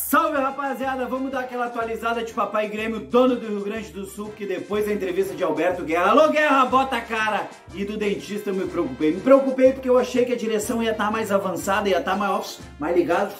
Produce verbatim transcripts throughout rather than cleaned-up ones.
Salve, rapaziada, vamos dar aquela atualizada de Papai Grêmio, dono do Rio Grande do Sul, que depois da entrevista de Alberto Guerra, alô Guerra, bota a cara, e do dentista eu me preocupei. Me preocupei porque eu achei que a direção ia estar mais avançada, ia estar mais, mais ligado.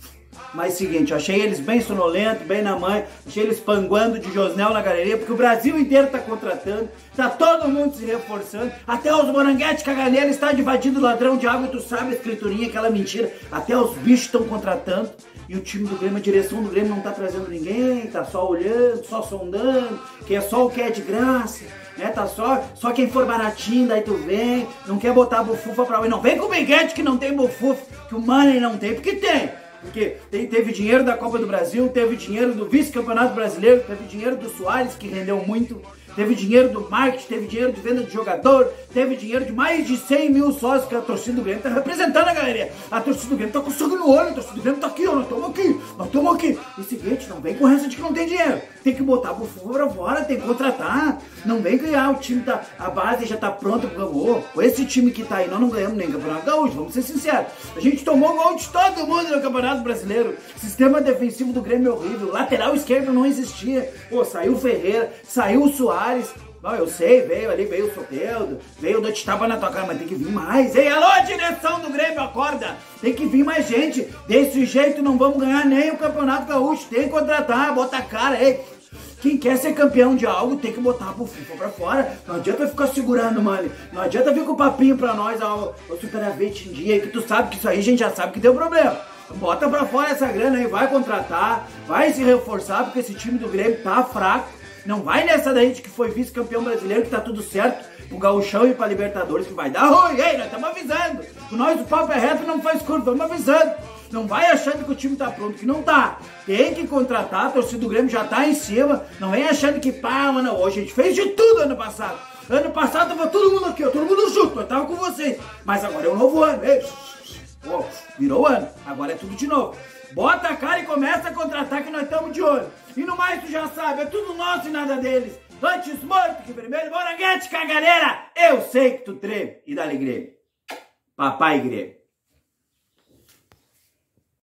Mas seguinte, eu achei eles bem sonolentos, bem na mãe, achei eles panguando de Josnel na galeria, porque o Brasil inteiro tá contratando, tá todo mundo se reforçando, até os moranguetes caganeira está invadindo ladrão de água, e tu sabe a escriturinha, aquela mentira, até os bichos estão contratando, e o time do Grêmio, a direção do Grêmio não tá trazendo ninguém, tá só olhando, só sondando, que é só o que é de graça, né, tá só, só quem for baratinho, daí tu vem, não quer botar a bufufa pra mim, não vem com o Biguete que não tem bufufa, que o Money não tem, porque tem. Porque teve dinheiro da Copa do Brasil, teve dinheiro do vice-campeonato brasileiro, teve dinheiro do Soares, que rendeu muito, teve dinheiro do marketing, teve dinheiro de venda de jogador, teve dinheiro de mais de cem mil sócios que a torcida do Grêmio tá representando a galera. A torcida do Grêmio tá com sangue no olho, a torcida do Grêmio tá aqui, ó, nós estamos aqui, nós estamos aqui. E seguinte, não vem com essa de que não tem dinheiro. Tem que botar pro fora fora, tem que contratar. Não vem ganhar, o time tá, a base já tá pronta pro gol. Com esse time que tá aí, nós não ganhamos nem Campeonato Gaúcho, vamos ser sinceros. A gente tomou gol de todo mundo no Campeonato Brasileiro. Sistema defensivo do Grêmio é horrível, lateral esquerdo não existia. Pô, saiu o Ferreira, saiu o Soares. Não, eu sei, veio ali, veio o Soteldo, veio o Dante Tapa na tua cara, mas tem que vir mais. Ei, alô, direção do Grêmio, acorda! Tem que vir mais gente. Desse jeito não vamos ganhar nem o Campeonato Gaúcho. Tem que contratar, bota a cara, ei. Quem quer ser campeão de algo tem que botar a bufufa pra fora. Não adianta ficar segurando, mano. Não adianta vir com o papinho pra nós, ó, o Superavit em dia, que tu sabe que isso aí a gente já sabe que deu problema. Bota pra fora essa grana aí, vai contratar, vai se reforçar, porque esse time do Grêmio tá fraco. Não vai nessa daí de que foi vice-campeão brasileiro, que tá tudo certo, pro Gauchão e pra Libertadores, que vai dar ruim. Ei, nós estamos avisando. Com nós o papo é reto, não faz curva, estamos avisando. Não vai achando que o time tá pronto, que não tá. Tem que contratar, a torcida do Grêmio já tá em cima. Não vem achando que, pá, mano, hoje a gente fez de tudo ano passado. Ano passado tava todo mundo aqui, ó, todo mundo junto, eu tava com vocês. Mas agora é um novo ano. Ei, ó, virou ano, agora é tudo de novo. Bota a cara e começa a contratar que nós estamos de olho. E no mais tu já sabe, é tudo nosso e nada deles. Antes morto que vermelho, moranguete, caganeira. Eu sei que tu treme. E dá alegria. Papai Grêmio.